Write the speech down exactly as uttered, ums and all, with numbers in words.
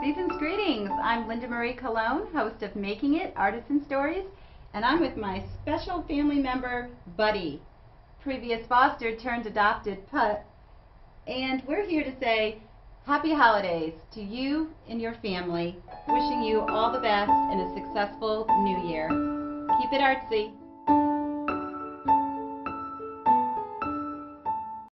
Season's greetings. I'm Linda Marie Colon, host of Making It Artisan Stories, and I'm with my special family member, Buddy, previous foster turned adopted pup, and we're here to say happy holidays to you and your family, wishing you all the best and a successful new year. Keep it artsy.